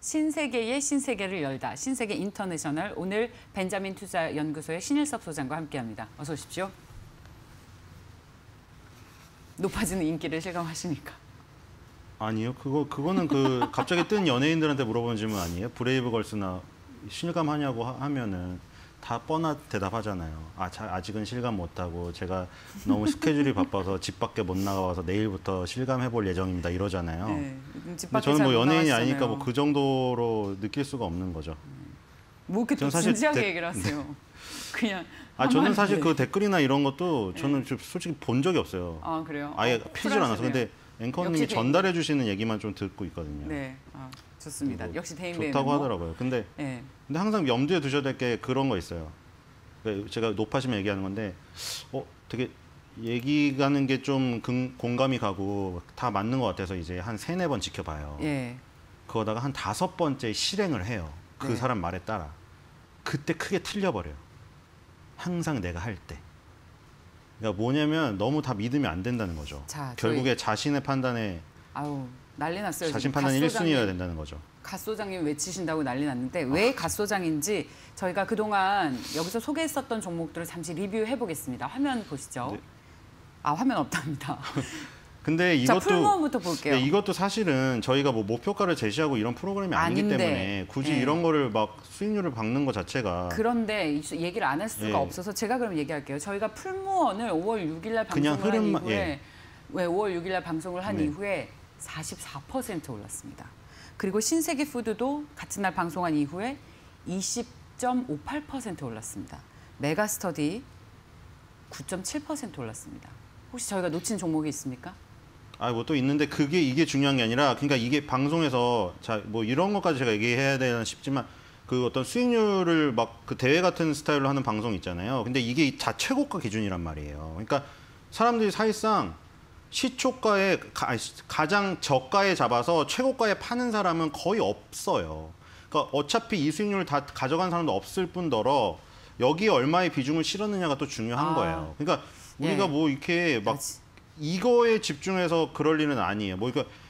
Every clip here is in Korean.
신세계의 신세계를 열다. 신세계 인터내셔널. 오늘 벤자민 투자연구소의 신일섭 소장과 함께합니다. 어서 오십시오. 높아지는 인기를 실감하시니까. 아니요. 그거는 그 갑자기 뜬 연예인들한테 물어보는 질문 아니에요? 브레이브걸스나 실감하냐고 하면은 다 뻔한 대답하잖아요. 아직은 실감 못하고 제가 너무 스케줄이 바빠서 집 밖에 못 나가서 내일부터 실감해볼 예정입니다. 이러잖아요. 네, 근데 저는 뭐 연예인이 아니니까 뭐 그 정도로 느낄 수가 없는 거죠. 뭐 이렇게 또 진지하게 얘기를 하세요. 그냥 저는 사실 그 댓글이나 이런 것도 저는 솔직히 본 적이 없어요. 아, 그래요? 아예 피질 않아서. 근데 앵커님이 전달해 주시는 얘기만 좀 듣고 있거든요. 네, 좋습니다. 뭐 역시 대인배는 좋다고 하더라고요. 근데 항상 염두에 두셔야 될 게 그런 거 있어요. 그러니까 제가 높아지면 얘기하는 건데 되게 얘기 가는 게 좀 공감이 가고 다 맞는 것 같아서 이제 한 3-4번 지켜봐요. 그러다가 한 5번째 실행을 해요. 그 사람 말에 따라. 그때 크게 틀려버려요. 항상 내가 할 때. 그러니까 뭐냐면 너무 다 믿으면 안 된다는 거죠. 결국에 자신의 판단에 난리 났어요. 자신 판단이 1순위여야 된다는 거죠. 갓 소장님 외치신다고 난리 났는데 왜 갓 소장인지 저희가 그동안 여기서 소개했었던 종목들을 잠시 리뷰해 보겠습니다. 화면 보시죠. 네. 화면 없답니다. 근데 이것도 풀무원부터 볼게요. 네, 이것도 사실은 저희가 뭐 목표가를 제시하고 이런 프로그램이 아니기 때문에 굳이 이런 거를 막 수익률을 박는 것 자체가 그런데 얘기를 안 할 수가 없어서 제가 그럼 얘기할게요. 저희가 풀무원을 5월 6일 날 방송을 한 이후에 5월 6일 날 방송을 한 이후에 44% 올랐습니다. 그리고 신세계 푸드도 같은 날 방송한 이후에 20.58% 올랐습니다. 메가스터디 9.7% 올랐습니다. 혹시 저희가 놓친 종목이 있습니까? 뭐 또 있는데 이게 중요한 게 아니라 그러니까 이게 방송에서 뭐 이런 것까지 제가 얘기해야 되나 싶지만 그 어떤 수익률을 막 그 대회 같은 스타일로 하는 방송 있잖아요. 근데 이게 최고가 기준이란 말이에요. 그러니까 사람들이 사실상 시초가에 가장 저가에 잡아서 최고가에 파는 사람은 거의 없어요. 그러니까 어차피 이 수익률을 다 가져간 사람도 없을 뿐더러 여기에 얼마의 비중을 실었느냐가 또 중요한 거예요. 그러니까 우리가 뭐 이렇게 막 이거에 집중해서 그럴 일은 아니에요.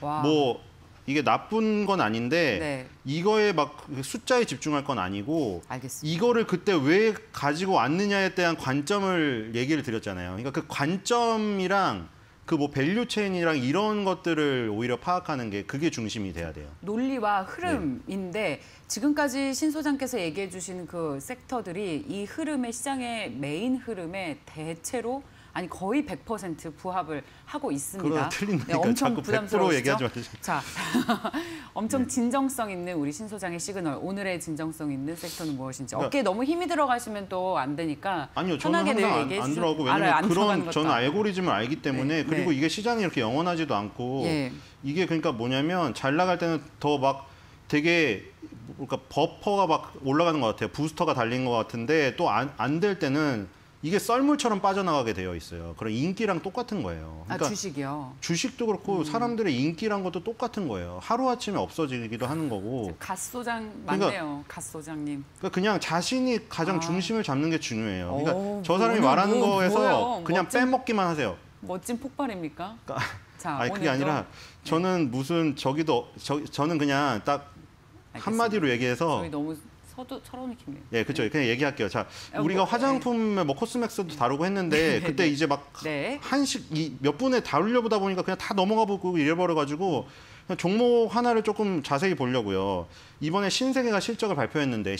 뭐 이게 나쁜 건 아닌데 이거에 막 숫자에 집중할 건 아니고 이거를 그때 왜 가지고 왔느냐에 대한 관점을 얘기를 드렸잖아요. 그러니까 그 관점이랑 그 뭐 밸류 체인이랑 이런 것들을 오히려 파악하는 게 그게 중심이 돼야 돼요. 논리와 흐름인데 지금까지 신 소장께서 얘기해 주신 그 섹터들이 이 흐름의 시장의 메인 흐름에 대체로 거의 100% 부합을 하고 있습니다. 그거 틀린다니까. 엄청 자꾸 100% 얘기하지 마시죠. 자, 엄청 진정성 있는 우리 신 소장의 시그널. 오늘의 진정성 있는 섹터는 무엇인지. 어깨에 너무 힘이 들어가시면 또 안 되니까. 아니요, 저는 항상 안 들어가고 왜냐면 저는 알고리즘을 알기 때문에 그리고 이게 시장이 이렇게 영원하지도 않고 이게 그러니까 뭐냐면 잘 나갈 때는 더 막 되게 그러니까 버퍼가 막 올라가는 것 같아요. 부스터가 달린 것 같은데 또 안 될 때는 이게 썰물처럼 빠져나가게 되어 있어요. 그런 인기랑 똑같은 거예요. 그러니까 주식이요? 주식도 그렇고 사람들의 인기란 것도 똑같은 거예요. 하루아침에 없어지기도 하는 거고. 갓 소장 맞네요. 갓 소장님. 그러니까 그냥 자신이 가장 중심을 잡는 게 중요해요. 그러니까 저 사람이 말하는 거에서 그냥 빼먹기만 하세요. 멋진 폭발입니까? 그게 아니라 저는 무슨 저는 그냥 딱 한마디로 얘기해서 저희 너무 서론이 깊네요. 그렇죠. 그냥 얘기할게요. 우리가 화장품에 뭐 코스맥스도 다루고 했는데 그때 이제 막 한식 몇 분에 다루려보다 보니까 그냥 다 넘어가 보고 이래버려가지고 종목 하나를 조금 자세히 보려고요. 이번에 신세계가 실적을 발표했는데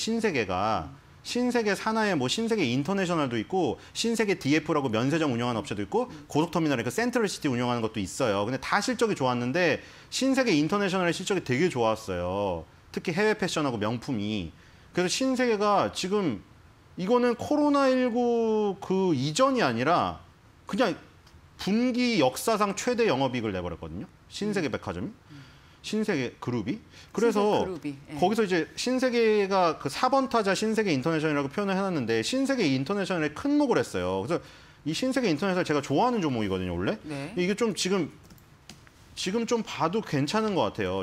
신세계 산하에 뭐 신세계 인터내셔널도 있고 신세계 DF라고 면세점 운영하는 업체도 있고 고속터미널에 그 센트럴시티 운영하는 것도 있어요. 근데 다 실적이 좋았는데 신세계 인터내셔널의 실적이 되게 좋았어요. 특히 해외 패션하고 명품이. 그래서 신세계가 지금 이거는 코로나19 그 이전이 아니라 그냥 분기 역사상 최대 영업이익을 내버렸거든요. 신세계 백화점이. 신세계 그룹이. 그래서 거기서 이제 신세계가 그 4번 타자 신세계 인터내셔널이라고 표현을 해놨는데 신세계 인터내셔널에 큰 목을 했어요. 그래서 이 신세계 인터내셔널 제가 좋아하는 종목이거든요, 원래. 이게 좀 지금 좀 봐도 괜찮은 것 같아요.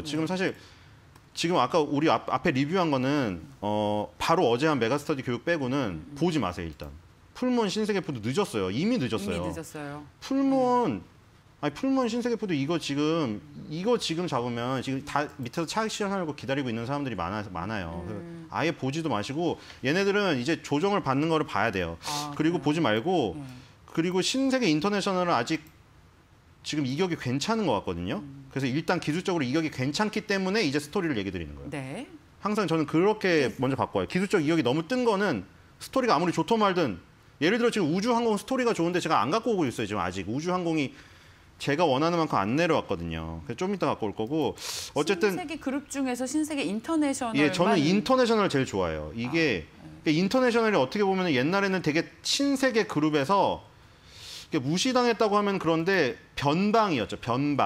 지금 아까 우리 앞에 리뷰한 거는 바로 어제 한 메가스터디 교육 빼고는 보지 마세요, 일단. 풀무원 신세계푸드 늦었어요. 이미 늦었어요. 이미 늦었어요. 풀무원 아니 풀무원 신세계포도 이거 지금 잡으면 지금 다 밑에서 차익 실현하려고 기다리고 있는 사람들이 많아요. 아예 보지도 마시고 얘네들은 이제 조정을 받는 거를 봐야 돼요. 그리고 보지 말고 그리고 신세계 인터내셔널은 아직 지금 이격이 괜찮은 것 같거든요. 그래서 일단 기술적으로 이격이 괜찮기 때문에 이제 스토리를 얘기 드리는 거예요. 네. 항상 저는 그렇게 먼저 바꿔요. 기술적 이격이 너무 뜬 거는 스토리가 아무리 좋든 말든 예를 들어 지금 우주항공 스토리가 좋은데 제가 안 갖고 오고 있어요. 지금 아직 우주항공이 제가 원하는 만큼 안 내려왔거든요. 그래서 좀 이따 갖고 올 거고 어쨌든 신세계 그룹 중에서 신세계 인터내셔널 예, 저는 인터내셔널 제일 좋아해요. 이게 인터내셔널이 어떻게 보면 옛날에는 되게 신세계 그룹에서 무시당했다고 하면 그런데 변방이었죠.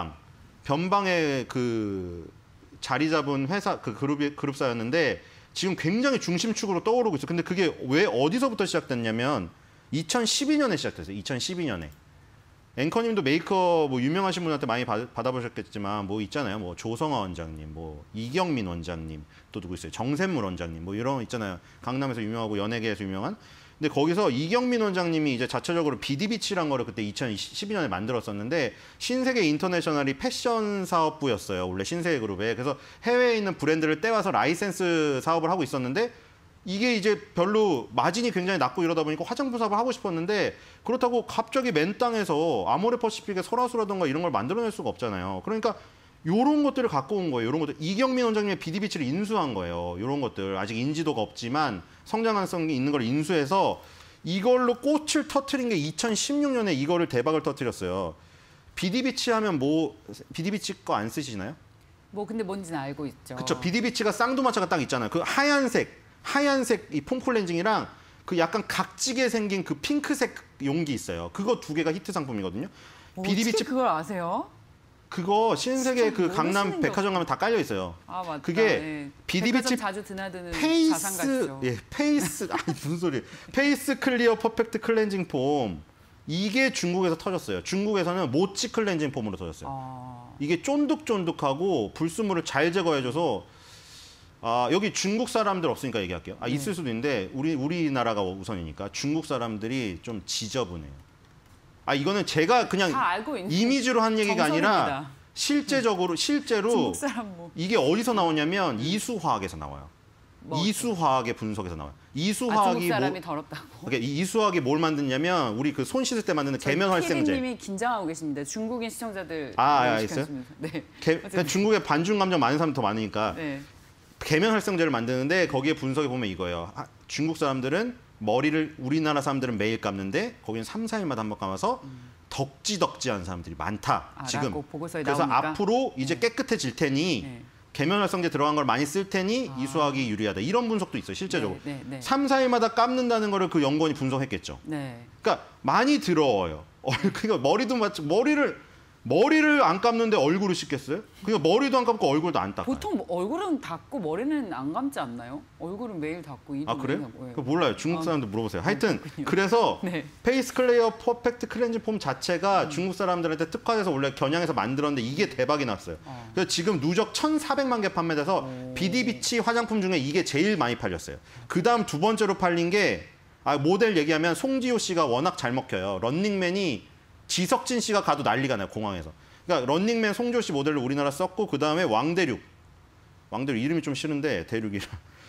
변방의 그 자리 잡은 회사 그 그룹사였는데 지금 굉장히 중심축으로 떠오르고 있어요. 근데 그게 왜 어디서부터 시작됐냐면 2012년에 시작됐어요. 2012년에. 앵커님도 메이크업 뭐 유명하신 분한테 많이 받아보셨겠지만 뭐 있잖아요. 뭐 조성아 원장님, 뭐 이경민 원장님, 또 누구 있어요? 정샘물 원장님, 뭐 이런 거 있잖아요. 강남에서 유명하고 연예계에서 유명한. 근데 거기서 이경민 원장님이 이제 자체적으로 비디비치란 거를 그때 2012년에 만들었었는데 신세계 인터내셔널이 패션 사업부였어요. 원래 신세계 그룹에. 그래서 해외에 있는 브랜드를 떼와서 라이센스 사업을 하고 있었는데 이게 이제 별로 마진이 굉장히 낮고 이러다 보니까 화장품 사업을 하고 싶었는데 그렇다고 갑자기 맨 땅에서 아모레퍼시픽의 설화수라든가 이런 걸 만들어낼 수가 없잖아요. 그러니까 요런 것들을 갖고 온 거예요. 요런 것들. 이경민 원장님의 비디비치를 인수한 거예요. 요런 것들. 아직 인지도가 없지만 성장 가능성이 있는 걸 인수해서 이걸로 꽃을 터트린 게 2016년에 이거를 대박을 터트렸어요. 비디비치 하면 뭐 비디비치 거 안 쓰시나요? 뭐 근데 뭔지는 알고 있죠. 그렇죠. 비디비치가 쌍두마차가 딱 있잖아요. 그 하얀색 이 폼클렌징이랑 그 약간 각지게 생긴 그 핑크색 용기 있어요. 그거 두 개가 히트 상품이거든요. 비디비치 그걸 아세요? 그거 신세계 그 강남 백화점 가면 다 깔려 있어요. 아 맞다. 그게 예. 비디비치 자주 드나드는 페이스 자산 같죠. 페이스 아니 무슨 소리? 페이스 클리어 퍼펙트 클렌징 폼 이게 중국에서 터졌어요. 중국에서는 모찌 클렌징 폼으로 터졌어요. 이게 쫀득쫀득하고 불순물을 잘 제거해줘서 여기 중국 사람들 없으니까 얘기할게요. 있을 수도 있는데 우리나라가 우선이니까 중국 사람들이 좀 지저분해요. 이거는 제가 그냥 이미지로 한 얘기가 아니라 실제로 중국 사람 뭐. 이게 어디서 나오냐면 이수화학에서 나와요. 이수화학의 분석에서 나와요. 이수화학이 중국 사람이 더럽다고. 이수화학이 뭘 만드냐면 우리 그 손 씻을 때 만드는 계면 활성제. PD님이 긴장하고 계십니다. 중국인 시청자들. 있어요? 네. 중국에 반중 감정 많은 사람 더 많으니까. 네. 계면 활성제를 만드는데 거기에 분석해 보면 이거예요. 중국 사람들은 머리를 우리나라 사람들은 매일 감는데 거기는 3, 4일마다 한 번 감아서 덕지덕지한 사람들이 많다. 지금. 보고서에 그래서 나오니까? 앞으로 이제 깨끗해질 테니 계면 활성제 들어간 걸 많이 쓸 테니 이수화학이 유리하다. 이런 분석도 있어요. 실제적으로. 3, 4일마다 감는다는 거를 그 연구원이 분석했겠죠. 그러니까 많이 더러워요. 그러니까 머리를 안 감는데 얼굴을 씻겠어요? 그러니까 머리도 안 감고 얼굴도 안 닦아요. 보통 얼굴은 닦고 머리는 안 감지 않나요? 얼굴은 매일 닦고 이도 그래요? 그거 몰라요. 중국 사람들 물어보세요. 하여튼 그래서 페이스 클리어 퍼펙트 클렌징 폼 자체가 중국 사람들한테 특화돼서 원래 겨냥해서 만들었는데 이게 대박이 났어요. 그래서 지금 누적 1,400만 개 판매돼서 비디비치 화장품 중에 이게 제일 많이 팔렸어요. 그다음 두 번째로 팔린 게 모델 얘기하면 송지효 씨가 워낙 잘 먹혀요. 런닝맨이 지석진 씨가 가도 난리가 나요, 공항에서. 그러니까 런닝맨 송지효 씨 모델로 우리나라 썼고 그다음에 왕대륙 이름이 좀 싫은데 대륙이라.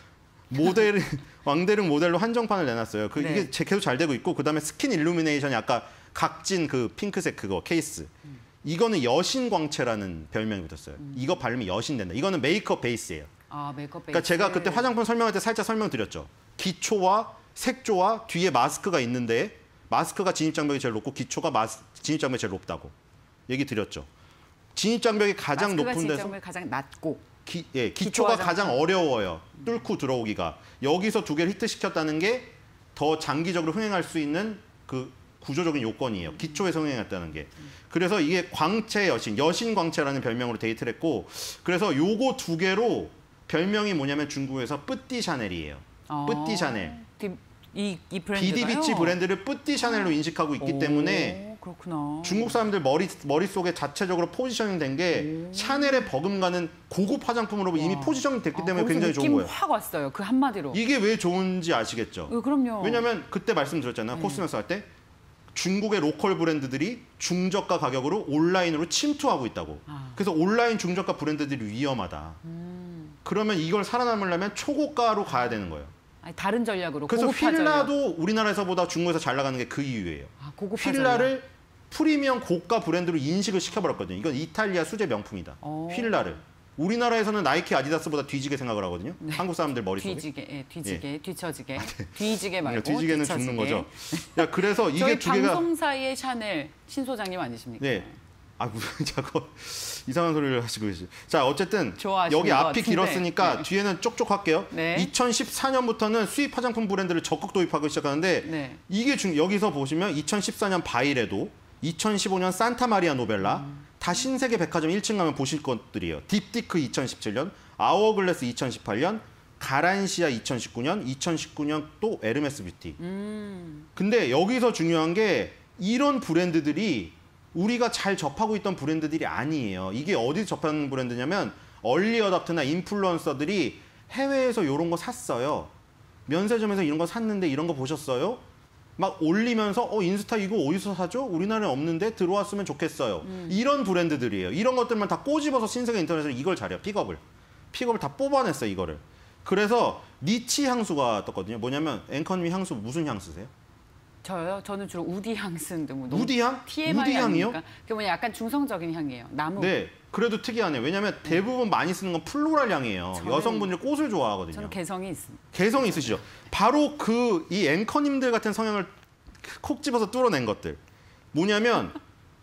왕대륙 모델로 한정판을 내놨어요. 이게 계속 잘 되고 있고 그다음에 스킨 일루미네이션이 아까 각진 그 핑크색 그거 케이스. 이거는 여신광채라는 별명이 붙었어요. 이거 바르면 여신된다. 이거는 메이크업 베이스예요. 메이크업 베이스. 그러니까 제가 그때 화장품 설명할 때 살짝 설명드렸죠. 기초와 색조와 뒤에 마스크가 있는데 마스크가 진입장벽이 제일 높고 기초가 진입장벽이 제일 높다고 얘기 드렸죠. 진입장벽이 가장 높은 데서 진입장벽이 가장 낮고 기초가 가장 어려워요. 뚫고 들어오기가. 여기서 두 개를 히트시켰다는 게 더 장기적으로 흥행할 수 있는 그 구조적인 요건이에요. 기초에서 흥행했다는 게. 그래서 이게 광채 여신 광채라는 별명으로 데이트를 했고 그래서 요거 두 개로 별명이 뭐냐면 중국에서 뿌띠 샤넬이에요. 뿌띠 샤넬. 이 브랜드가요? 비디비치 브랜드를 뿌띠 샤넬로 인식하고 있기 때문에 그렇구나. 중국 사람들 머릿속에 자체적으로 포지셔닝 된 게 샤넬에 버금가는 고급 화장품으로 이미 포지셔닝 됐기 때문에 굉장히 좋은 거예요. 확 왔어요. 그 한마디로. 이게 왜 좋은지 아시겠죠? 그럼요. 왜냐하면 그때 말씀드렸잖아요. 코스맥스 할 때. 중국의 로컬 브랜드들이 중저가 가격으로 온라인으로 침투하고 있다고. 그래서 온라인 중저가 브랜드들이 위험하다. 그러면 이걸 살아남으려면 초고가로 가야 되는 거예요. 아니, 다른 전략으로. 그래서 고급화 휠라도 전략. 우리나라에서보다 중국에서 잘 나가는 게 그 이유예요. 고급화 휠라를 프리미엄 고가 브랜드로 인식을 시켜버렸거든요. 이건 이탈리아 수제 명품이다. 휠라를. 우리나라에서는 나이키, 아디다스보다 뒤지게 생각을 하거든요. 네. 한국 사람들 머릿속에. 뒤지게. 뒤지게 말고 뒤지게는 뒤처지게. 죽는 거죠. 야, 그래서 이게 저희 두 개가 방송사의 샤넬 신 소장님 아니십니까? 네. 무슨 자꾸 이상한 소리를 하시고 계시. 자, 어쨌든 좋아하시는 여기 것 앞이 같은데. 길었으니까 네. 뒤에는 쪽쪽 할게요. 네. 2014년부터는 수입 화장품 브랜드를 적극 도입하기 시작하는데 네. 이게 여기서 보시면 2014년 바이레도, 2015년 산타마리아 노벨라, 다 신세계 백화점 1층 가면 보실 것들이에요. 딥디크 2017년, 아워글래스 2018년, 가란시아 2019년, 2019년 또 에르메스 뷰티. 근데 여기서 중요한 게 이런 브랜드들이 우리가 잘 접하고 있던 브랜드들이 아니에요. 이게 어디서 접하는 브랜드냐면 얼리 어답트나 인플루언서들이 해외에서 이런 거 샀어요. 면세점에서 이런 거 샀는데 이런 거 보셨어요? 막 올리면서 인스타 이거 어디서 사죠? 우리나라에 없는데 들어왔으면 좋겠어요. 이런 브랜드들이에요. 이런 것들만 다 꼬집어서 신세계 인터넷에서 이걸 잘해요. 픽업을 다 뽑아냈어요. 이거를. 그래서 니치 향수가 떴거든요. 뭐냐면 앵커님이 향수 무슨 향 쓰세요? 저요? 저는 주로 우디 향 쓰는데 뭐 우디 향? TMI 우디 향이요? 아닙니까? 그게 뭐냐 약간 중성적인 향이에요. 나무. 네. 그래도 특이하네요. 왜냐하면 대부분 많이 쓰는 건 플로랄 향이에요. 여성분들 꽃을 좋아하거든요. 저는 개성이 있습니다. 개성이 있으시죠. 바로 이 앵커님들 같은 성향을 콕 집어서 뚫어낸 것들. 뭐냐면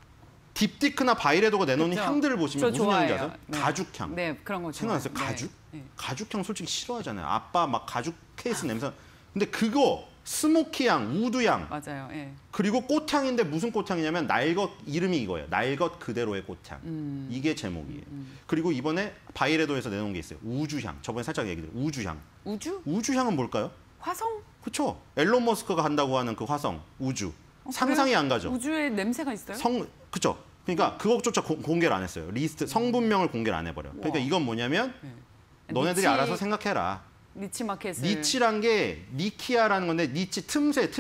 딥디크나 바이레도가 내놓은 그쵸? 향들을 보시면 무슨 향인지 아세요? 네. 가죽향. 네, 그런 거 생각났어요? 좋아해요. 가죽? 네. 가죽향 솔직히 싫어하잖아요. 아빠 막 가죽 케이스 냄새. 근데 그거 스모키향, 우드향. 맞아요. 예. 그리고 꽃향인데 무슨 꽃향이냐면 날것 이름이 이거예요. 날것 그대로의 꽃향. 이게 제목이에요. 그리고 이번에 바이레도에서 내놓은 게 있어요. 우주향. 저번에 살짝 얘기 드렸어요. 우주향. 우주? 우주향은 뭘까요? 화성? 그렇죠. 앨런 머스크가 한다고 하는 그 화성, 우주. 상상이 안 가죠. 우주에 냄새가 있어요? 그렇죠. 그러니까 그것조차 공개를 안 했어요. 리스트 성분명을 공개를 안 해버려. 그러니까 이건 뭐냐면 너네들이 알아서 생각해라. 니치 마켓을. 니치란 게 니키아라는 건데 니치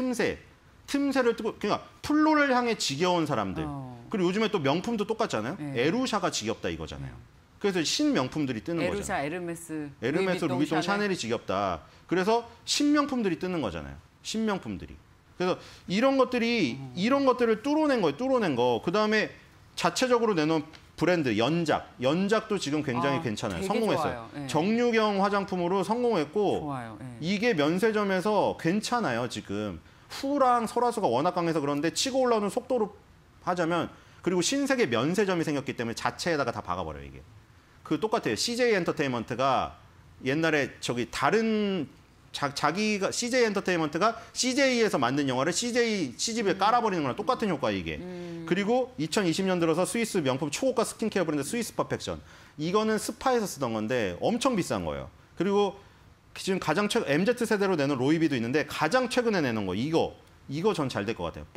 틈새를 뜨고 그러니까 플로를 향해 지겨운 사람들. 그리고 요즘에 또 명품도 똑같잖아요. 에루샤가 지겹다 이거잖아요. 그래서 신명품들이 뜨는 거죠. 에루샤, 에르메스, 루이비통, 샤넬이 지겹다. 그래서 신명품들이 뜨는 거잖아요. 신명품들이. 그래서 이런 것들을 뚫어낸 거예요. 뚫어낸 거. 그다음에 자체적으로 내놓은 브랜드 연작도 지금 굉장히 괜찮아요. 성공했어요. 네. 정유경 화장품으로 성공했고 좋아요. 네. 이게 면세점에서 괜찮아요. 지금 후랑 설화수가 워낙 강해서 그런데 치고 올라오는 속도로 하자면 그리고 신세계 면세점이 생겼기 때문에 자체에다가 다 박아버려요. 이게 그 똑같아요. CJ 엔터테인먼트가 옛날에 다른 자기가 CJ 엔터테인먼트가 CJ에서 만든 영화를 CGV에 깔아버리는 거랑 똑같은 효과 이게. 그리고 2020년 들어서 스위스 명품 초고가 스킨케어 브랜드 스위스 퍼펙션. 이거는 스파에서 쓰던 건데 엄청 비싼 거예요. 그리고 지금 가장 최근 MZ 세대로 내는 로이비도 있는데 가장 최근에 내는 거 이거 전 잘 될 것 같아요.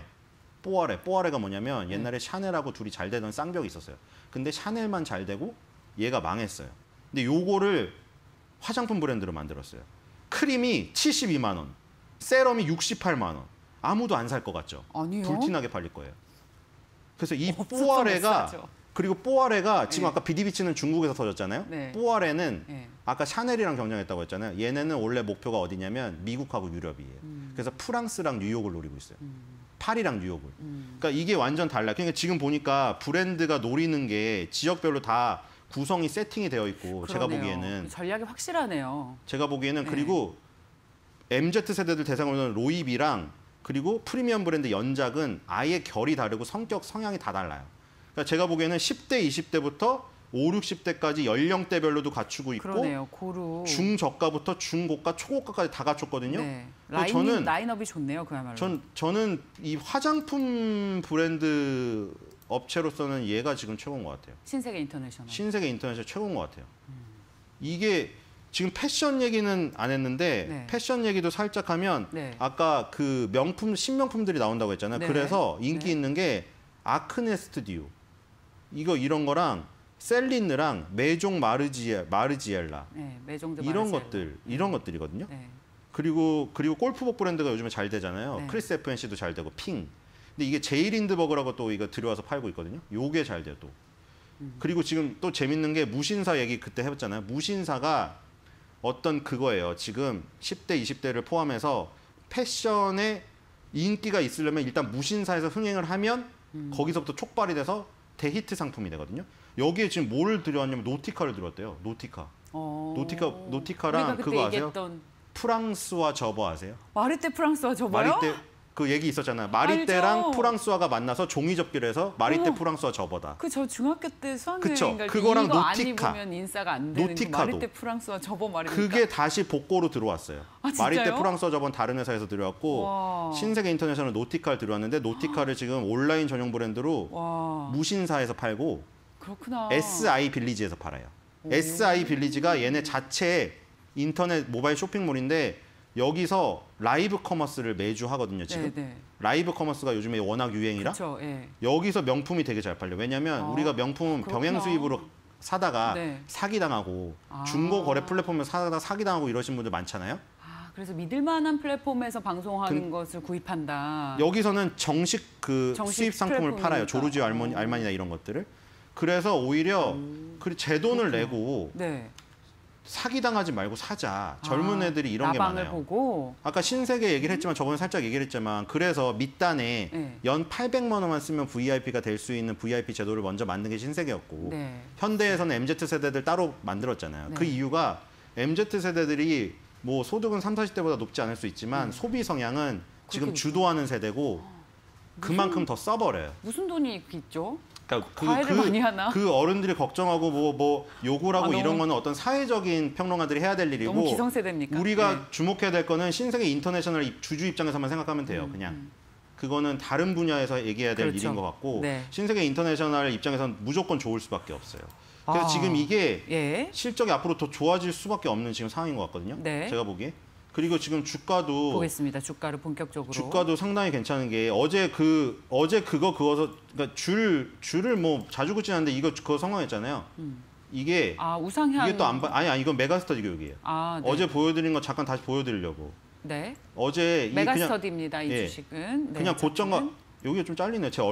뽀아레가 뭐냐면 옛날에 샤넬하고 둘이 잘 되던 쌍벽이 있었어요. 근데 샤넬만 잘 되고 얘가 망했어요. 근데 요거를 화장품 브랜드로 만들었어요. 크림이 72만 원, 세럼이 68만 원. 아무도 안 살 것 같죠? 아니요. 불티나게 팔릴 거예요. 그래서 이 뽀아레가 그리고 뽀아레가 지금 아까 비디비치는 중국에서 터졌잖아요. 네. 뽀아레는 아까 샤넬이랑 경쟁했다고 했잖아요. 얘네는 원래 목표가 어디냐면 미국하고 유럽이에요. 그래서 프랑스랑 뉴욕을 노리고 있어요. 파리랑 뉴욕을. 그러니까 이게 완전 달라요. 그러니까 지금 보니까 브랜드가 노리는 게 지역별로 다 구성이 세팅이 되어 있고 그러네요. 제가 보기에는 전략이 확실하네요. 제가 보기에는 그리고 MZ 세대들 대상으로는 로이비랑 그리고 프리미엄 브랜드 연작은 아예 결이 다르고 성향이 다 달라요. 그러니까 제가 보기에는 10대, 20대부터 5, 60대까지 연령대별로도 갖추고 있고 그러네요. 고루. 중저가부터 중고가, 초고가까지 다 갖췄거든요. 네. 저는 라인업이 좋네요. 그야말로. 저는 이 화장품 브랜드 업체로서는 얘가 지금 최고인 것 같아요. 신세계 인터내셔널. 신세계 인터내셔널 최고인 것 같아요. 이게 지금 패션 얘기는 안 했는데 패션 얘기도 살짝 하면 아까 그 신명품들이 나온다고 했잖아요. 그래서 인기 있는 게 아크네 스튜디오 이런 거랑 셀린느랑 메종 마르지엘라 이런 것들이거든요. 그리고 골프복 브랜드가 요즘에 잘 되잖아요. 크리스 FNC도 잘 되고 근데 이게 제이린드버그라고 또 이거 들여와서 팔고 있거든요. 요게 잘 돼요 또. 그리고 지금 또 재밌는 게 무신사 얘기 그때 해봤잖아요. 무신사가 어떤 그거예요. 지금 10대, 20대를 포함해서 패션에 인기가 있으려면 일단 무신사에서 흥행을 하면 거기서부터 촉발이 돼서 대히트 상품이 되거든요. 여기에 지금 뭘 들여왔냐면 노티카를 들여왔대요. 노티카. 노티카랑 그거 아세요? 얘기했던... 프랑스와 저버 아세요? 마리떼 프랑스와 저버요? 마리떼 그 얘기 있었잖아요. 마리떼랑 알죠? 프랑스와가 만나서 종이 접기를 해서 마리떼 프랑스와 저버다. 그 저 중학교 때 수학여행 갈 때 그거랑 이거 노티카. 안 입으면 인싸가 안 되는 노티카도. 마리떼 프랑스와 저버 말입니까? 그게 다시 복고로 들어왔어요. 마리떼 프랑스와 저버는 다른 회사에서 들어왔고 와. 신세계 인터내셔널 노티카를 들어왔는데 노티카를 지금 온라인 전용 브랜드로 무신사에서 팔고 그렇구나. SI 빌리지에서 팔아요. SI 빌리지가 얘네 자체 인터넷 모바일 쇼핑몰인데 여기서 라이브 커머스를 매주 하거든요, 지금. 네네. 라이브 커머스가 요즘에 워낙 유행이라. 그쵸, 예. 여기서 명품이 되게 잘 팔려. 왜냐면 우리가 명품 병행 수입으로 사다가 사기당하고 중고 거래 플랫폼에서 사다가 사기당하고 이러신 분들 많잖아요. 그래서 믿을 만한 플랫폼에서 방송하는 것을 구입한다. 여기서는 정식 수입 상품을 팔아요. 조르지오 알마니나 이런 것들을. 그래서 오히려 제 돈을 내고 사기당하지 말고 사자. 젊은 애들이 이런 게 많아요. 보고. 아까 신세계 얘기를 했지만 저번에 살짝 얘기를 했지만 그래서 밑단에 연 800만 원만 쓰면 VIP가 될 수 있는 VIP 제도를 먼저 만든 게 신세계였고 현대에서는 MZ세대들 따로 만들었잖아요. 그 이유가 MZ세대들이 뭐 소득은 30, 40대보다 높지 않을 수 있지만 소비 성향은 지금 주도하는 세대고 그만큼 더 써버려요. 무슨 돈이 있죠? 그러니까 많이 하나? 그 어른들이 걱정하고 뭐 요구를 하고 이런 거는 어떤 사회적인 평론가들이 해야 될 일이고 너무 기성세대입니까? 우리가 주목해야 될 거는 신세계 인터내셔널 주주 입장에서만 생각하면 돼요. 그냥 그거는 다른 분야에서 얘기해야 될 일인 것 같고 신세계 인터내셔널 입장에서는 무조건 좋을 수밖에 없어요. 그래서 지금 이게 실적이 앞으로 더 좋아질 수밖에 없는 지금 상황인 것 같거든요. 제가 보기에. 그리고 지금 주가도 보겠습니다. 주가를 본격적으로. 주가도 상당히 괜찮은 게 어제 그거서 그러니까 줄을 뭐 자주 긋지 않는데 이거 그거 성공했잖아요. 이게 우상향 이게 또 안 아니 이건 메가스터디 교육이에요. 어제 보여드린 거 잠깐 다시 보여드리려고. 어제 메가스터디입니다. 이 주식은. 그냥 고점과 여기가 좀 잘리네요. 제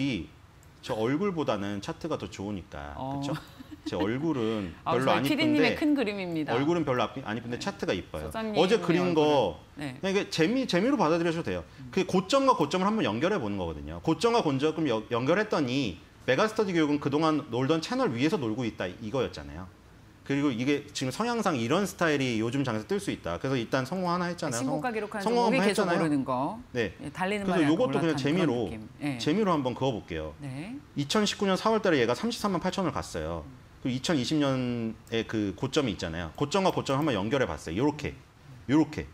얼굴보다는 차트가 더 좋으니까 그렇죠? 제 얼굴은 별로 안 이쁜데 큰 그림입니다. 얼굴은 별로 안 이쁜데 차트가 이뻐요. 어제 그린 거 이게 재미로 받아들여도 돼요. 그 고점과 고점을 한번 연결해 보는 거거든요. 고점과 고점을 연결했더니 메가스터디 교육은 그동안 놀던 채널 위에서 놀고 있다 이거였잖아요. 그리고 이게 지금 성향상 이런 스타일이 요즘 장에서 뜰 수 있다. 그래서 일단 성공 하나 했잖아요. 신고가 기록한 종목이 계속 오르는 거. 달리는 그래서 이것도 그냥 재미로 한번 그어볼게요. 2019년 4월달에 얘가 33만 8천을 갔어요. 그리고 2020년에 그 고점이 있잖아요. 고점과 고점 한번 연결해봤어요. 요렇게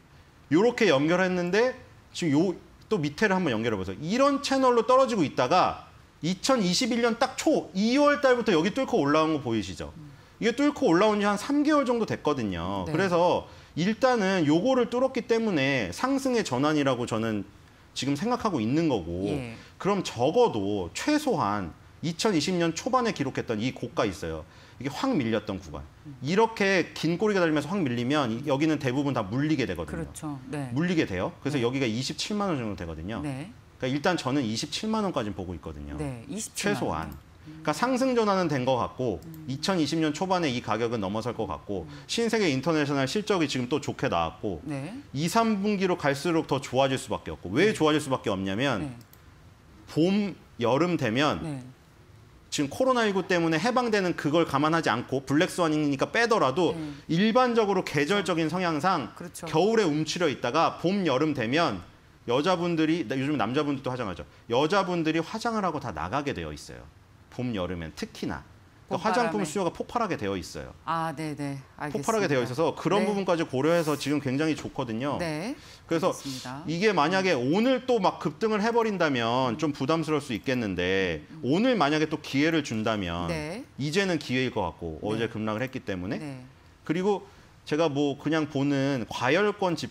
연결했는데 지금 또 밑에를 한번 연결해보세요. 이런 채널로 떨어지고 있다가 2021년 딱 2월달부터 여기 뚫고 올라온 거 보이시죠? 이게 뚫고 올라온 지 한 3개월 정도 됐거든요. 그래서 일단은 요거를 뚫었기 때문에 상승의 전환이라고 저는 지금 생각하고 있는 거고 그럼 적어도 최소한 2020년 초반에 기록했던 이 고가 있어요. 이게 확 밀렸던 구간. 이렇게 긴 꼬리가 달리면서 확 밀리면 여기는 대부분 다 물리게 되거든요. 그렇죠. 물리게 돼요. 그래서 여기가 27만 원 정도 되거든요. 그러니까 일단 저는 27만 원까지 보고 있거든요. 27만 최소한. 원. 그러니까 상승 전환은 된 것 같고 2020년 초반에 이 가격은 넘어설 것 같고 신세계 인터내셔널 실적이 지금 또 좋게 나왔고 2, 3분기로 갈수록 더 좋아질 수밖에 없고 왜 좋아질 수밖에 없냐면 봄, 여름 되면 지금 코로나19 때문에 해방되는 그걸 감안하지 않고 블랙스완이니까 빼더라도 일반적으로 계절적인 성향상 겨울에 움츠려 있다가 봄, 여름 되면 여자분들이 요즘 남자분들도 화장하죠. 여자분들이 화장을 하고 다 나가게 되어 있어요. 봄, 여름엔 특히나. 그러니까 화장품 수요가 폭발하게 되어 있어요. 알겠습니다. 폭발하게 되어 있어서 그런 부분까지 고려해서 지금 굉장히 좋거든요. 그래서 알겠습니다. 이게 만약에 오늘 또 막 급등을 해버린다면 좀 부담스러울 수 있겠는데 오늘 만약에 또 기회를 준다면 이제는 기회일 것 같고 어제 급락을 했기 때문에 그리고 제가 뭐 그냥 보는 과열권 지표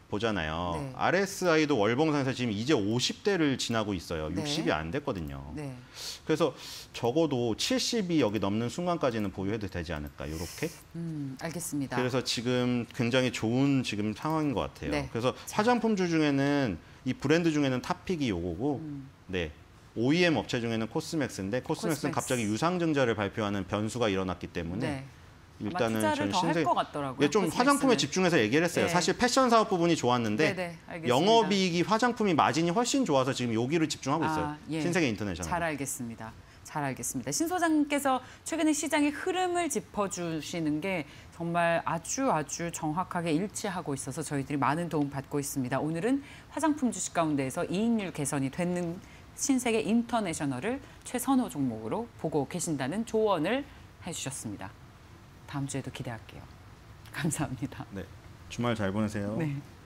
보잖아요. 네. RSI도 월봉상에서 지금 이제 50대를 지나고 있어요. 네. 60이 안 됐거든요. 네. 그래서 적어도 70이 여기 넘는 순간까지는 보유해도 되지 않을까, 이렇게. 알겠습니다. 그래서 지금 굉장히 좋은 지금 상황인 것 같아요. 네. 그래서 화장품주 중에는 이 브랜드 중에는 탑픽이 요거고, 네. OEM 업체 중에는 코스맥스인데 코스맥스는 갑자기 유상증자를 발표하는 변수가 일어났기 때문에 네. 일단은 투자를 더 할 것 같더라고요. 예, 좀 코스맥스는. 화장품에 집중해서 얘기를 했어요. 네. 사실 패션 사업 부분이 좋았는데 네네, 알겠습니다. 영업이익이 화장품이 마진이 훨씬 좋아서 지금 여기를 집중하고 있어요. 예. 신세계 인터내셔널. 잘 알겠습니다. 잘 알겠습니다. 신 소장님께서 최근에 시장의 흐름을 짚어주시는 게 정말 아주 정확하게 일치하고 있어서 저희들이 많은 도움 받고 있습니다. 오늘은 화장품 주식 가운데에서 이익률 개선이 되는 신세계 인터내셔널을 최선호 종목으로 보고 계신다는 조언을 해주셨습니다. 다음 주에도 기대할게요. 감사합니다. 네, 주말 잘 보내세요. 네.